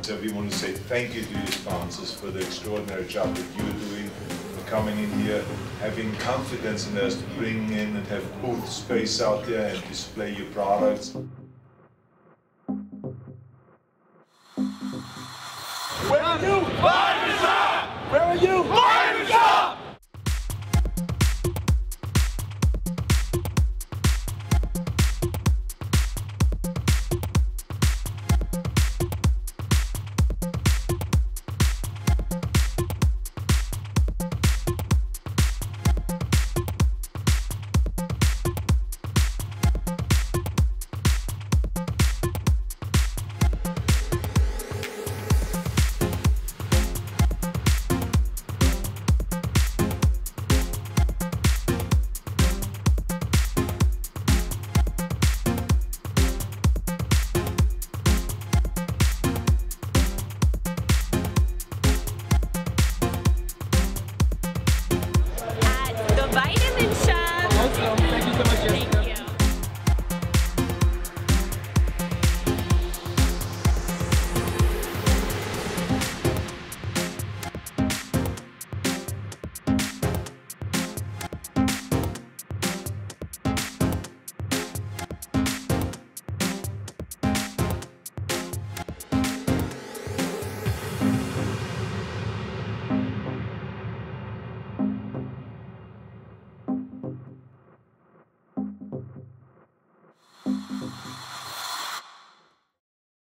we want to say thank you to you sponsors for the extraordinary job that you're doing, for coming in here, having confidence in us to bring in and have booth space out there and display your products.